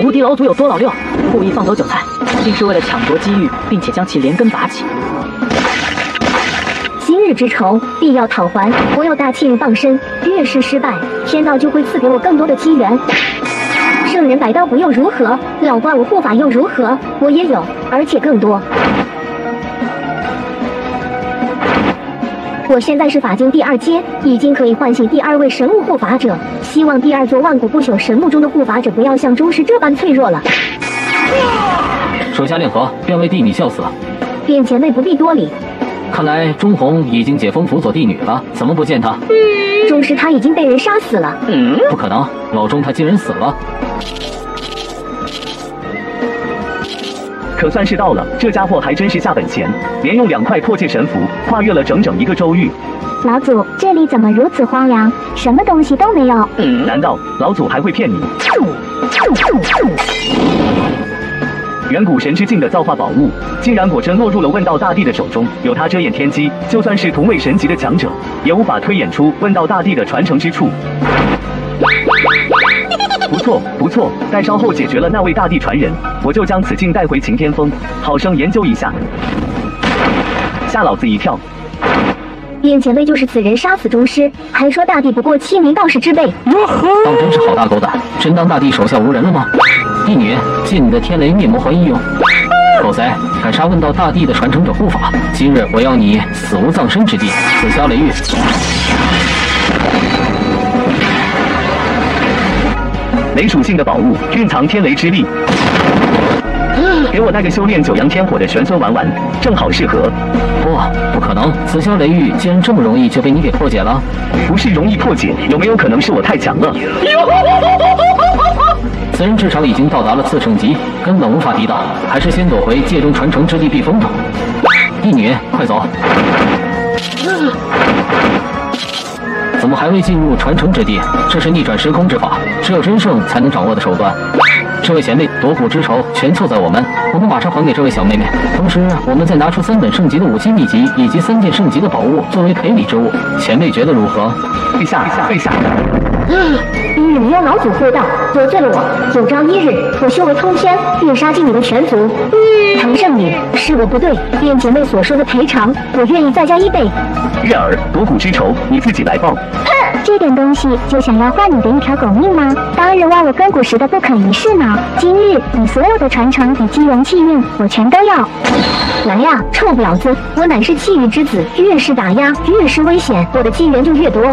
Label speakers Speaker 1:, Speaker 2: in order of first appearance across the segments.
Speaker 1: 无敌老祖有多老六，故意放走韭菜，竟是为了抢夺机遇，并且将其连根拔起。
Speaker 2: 今日之仇必要讨还，我有大气运傍身，越是失败，天道就会赐给我更多的机缘。圣人百刀不又如何？老怪物护法又如何？我也有，而且更多。我现在是法境第2阶，已经可以唤醒第2位神木护法者。希望第2座万古不朽神木中的护法者不要像中石这般脆弱了。
Speaker 3: 手下练和，便为帝女效死。
Speaker 2: 便前辈不必多礼。
Speaker 3: 看来钟红已经解封辅佐帝女了，怎么不见他？
Speaker 2: 钟石他已经被人杀死了。
Speaker 3: 不可能，老钟他竟然死了。
Speaker 4: 可算是到了，这家伙还真是下本钱，连用2块破戒神符跨越了整整1个周域。
Speaker 2: 老祖，这里怎么如此荒凉？什么东西都没有。
Speaker 4: 难道老祖还会骗你？远古神之境的造化宝物，竟然果真落入了问道大帝的手中。有他遮掩天机，就算是同为神级的强者，也无法推演出问道大帝的传承之处。不错不错，待稍后解决了那位大帝传人，我就将此镜带回擎天峰，好生研究一下。吓老子一跳！
Speaker 2: 便前辈就是此人杀死宗师，还说大帝不过7名道士之辈。
Speaker 3: 当真是好大狗胆，真当大帝手下无人了吗？帝女，借你的天雷灭魔环一用。狗贼，敢杀问道大帝的传承者护法，今日我要你死无葬身之地，紫霄雷域。
Speaker 4: 雷属性的宝物蕴藏天雷之力，给我那个修炼九阳天火的玄孙玩玩，正好适合。
Speaker 3: 不可能，紫霄雷域竟然这么容易就被你给破解了？
Speaker 4: 不是容易破解，有没有可能是我太强了？
Speaker 3: 此人至少已经到达了4圣级，根本无法抵挡，还是先躲回界中传承之地避风头。帝女，快走！怎么还未进入传承之地？这是逆转时空之法，只有真圣才能掌握的手段。这位贤妹，夺骨之仇全凑在我们马上还给这位小妹妹。同时，我们再拿出3本圣级的武器秘籍以及3件圣级的宝物作为赔礼之物。贤妹觉得如何？
Speaker 4: 陛下。
Speaker 2: 你用老祖护道，得罪了我。有朝一日，我修为通天，便杀尽你们全族。唐圣女，是我不对，便姐妹所说的赔偿，我愿意再加1倍。
Speaker 4: 月儿，夺骨之仇，你自己来报。
Speaker 2: 这点东西就想要换你的一条狗命吗？当日忘我根骨时的不可一世呢？今日你所有的传承与机缘气运，我全都要。来呀，臭婊子！我乃是气运之子，越是打压，越是危险，我的机缘就越多。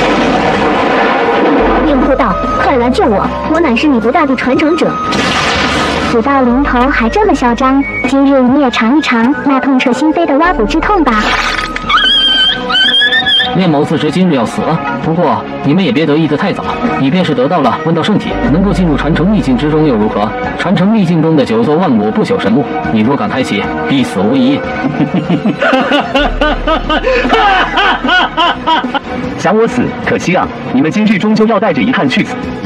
Speaker 2: 令护道，快来救我！我乃是你不大帝传承者。死到临头还这么嚣张，今日你也尝一尝那痛彻心扉的挖骨之痛吧。
Speaker 3: 练某自知今日要死了，不过你们也别得意得太早。你便是得到了问道圣体，能够进入传承秘境之中又如何？传承秘境中的9座万古不朽神木，你若敢开启，必死无疑。
Speaker 4: 想我死，可惜啊！你们今日终究要带着遗憾去死。